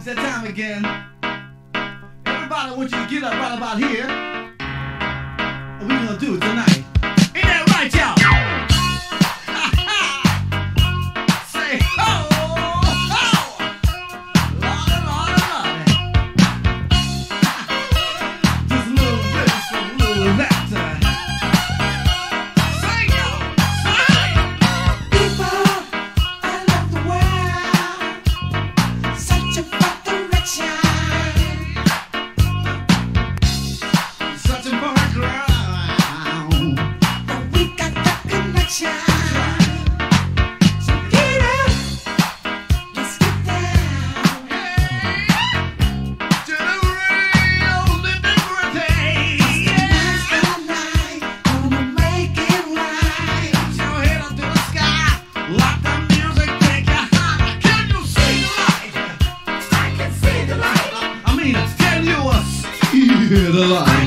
that time again. Everybody, I want you to get up right about here. And we're gonna do it tonight. Ain't that right, y'all? Say ho, ho! Lordy, lordy, lordy. Just a little this, a little that. The light.